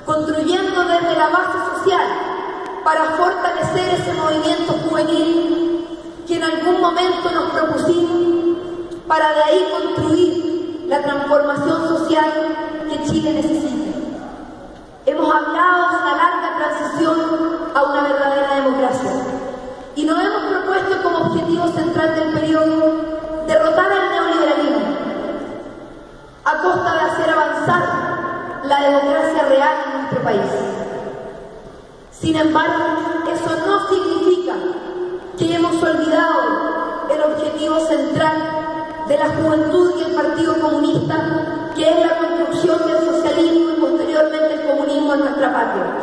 construyendo desde la base social para fortalecer ese movimiento juvenil que en algún momento nos propusimos, para de ahí construir la transformación social que Chile necesita. Hemos hablado de una larga transición a una verdadera democracia y nos hemos propuesto como objetivo central del periodo derrotar al neoliberalismo a costa de hacer avanzar la democracia real en nuestro país. Sin embargo, eso no significa que hemos olvidado el objetivo central de la juventud y el Partido Comunista, que es la construcción del socialismo y posteriormente el comunismo en nuestra patria.